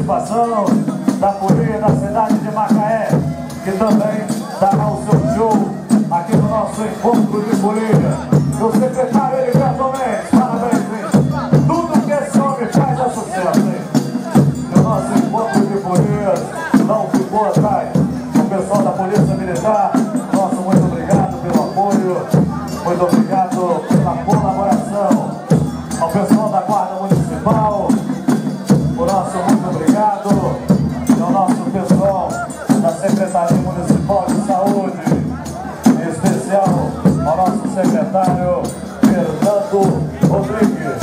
participação da Folia da cidade de Macaé, que também dará o seu show aqui no nosso encontro de Folia. E o secretário Heriberto Mendes, parabéns, hein? Tudo que esse homem faz é sucesso, hein? E o nosso encontro de Folia não ficou atrás. O pessoal da Polícia Militar, nosso muito obrigado pelo apoio, muito obrigado pela colaboração. Ao pessoal da Guarda Municipal, o nosso muito obrigado. E ao nosso pessoal da Secretaria Municipal de Saúde, em especial ao nosso secretário Fernando Rodrigues.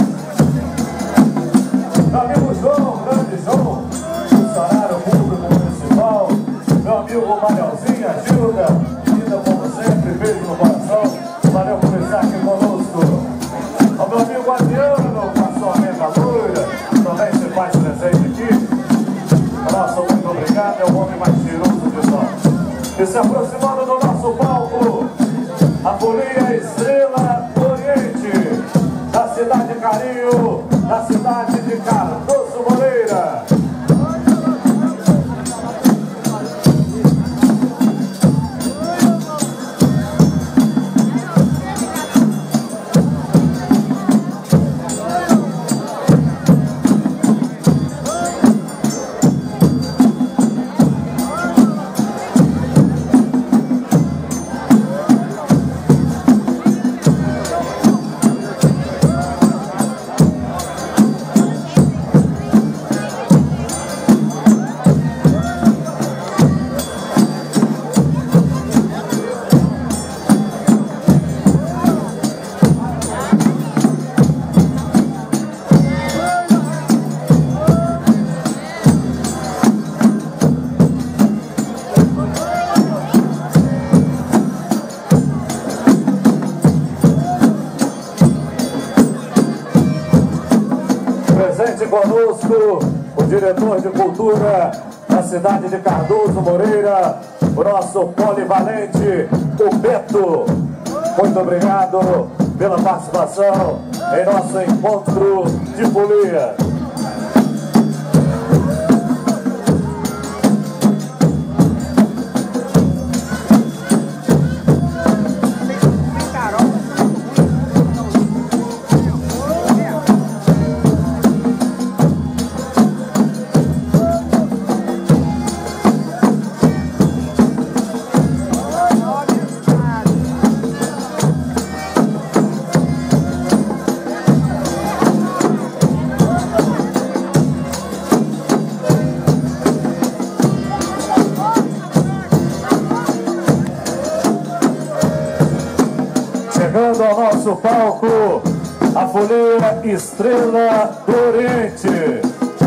Meu amigo João, grande João, funcionário público municipal, meu amigo Manelzinho, Gilda, linda como sempre, beijo no coração, valeu por estar aqui conosco. Ao meu amigo Adriano, com a sua amiga loira, também se faz presente aqui. Nosso muito obrigado, é o homem mais cheiroso de nós. E se aproximando do nosso palco, a Folia Estrela do Oriente, da cidade de Carinho, da cidade de Cardoso Moreira. Conosco, o diretor de cultura da cidade de Cardoso Moreira, o nosso polivalente, o Beto. Muito obrigado pela participação em nosso encontro de folia. Chegando ao nosso palco, a Folia Estrela do Oriente.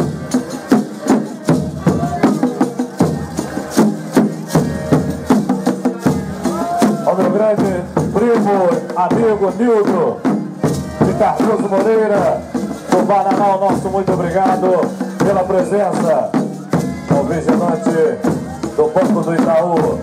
Ao meu grande primo, amigo Nildo, de Cardoso Moreira, do Paraná, nosso muito obrigado pela presença. Ao vigilante do Banco do Itaú.